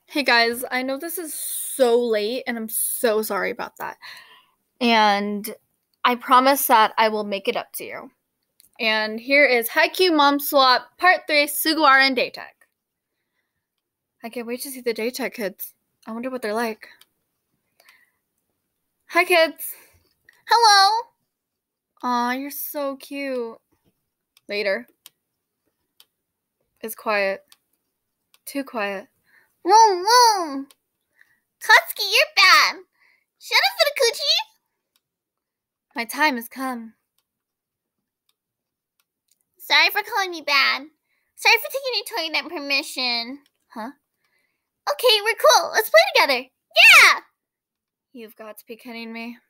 Hey guys, I know this is so late and I'm so sorry about that. And I promise that I will make it up to you. And here is Haikyuu Mom Swap Part 3 Sugawara and Daytech. I can't wait to see the Daytech kids. I wonder what they're like. Hi kids. Hello. Aw, you're so cute. Later. It's quiet. Too quiet. Woo woo. Katsuki, you're bad. Shut up, Funakuchi. My time has come. Sorry for calling me bad. Sorry for taking your toy without permission. Huh? Okay, we're cool. Let's play together. Yeah! You've got to be kidding me.